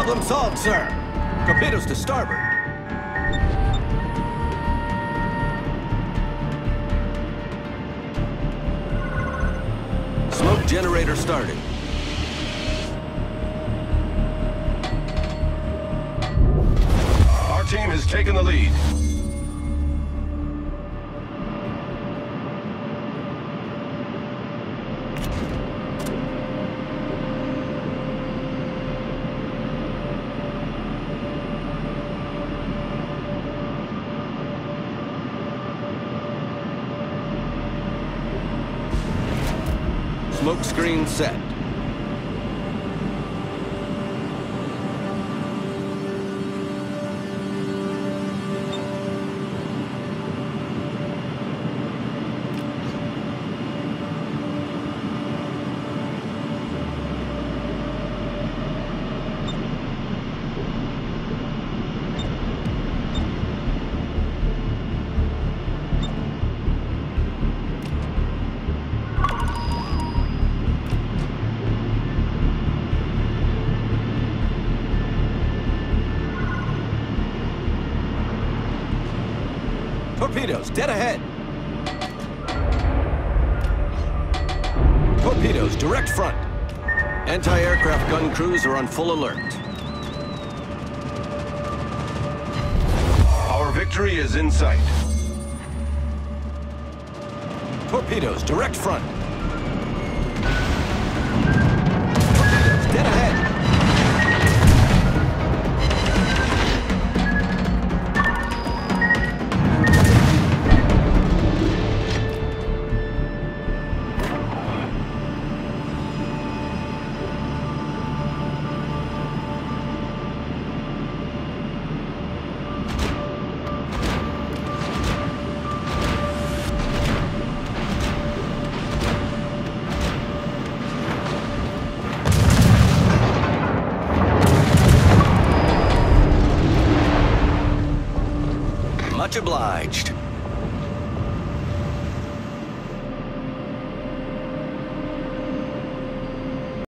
Problem solved, sir. Torpedoes to starboard. Smoke generator started. Our team has taken the lead. Smoke screen set. Torpedoes, dead ahead. Torpedoes, direct front. Anti-aircraft gun crews are on full alert. Our victory is in sight. Torpedoes, direct front. Torpedoes, dead ahead. Much obliged.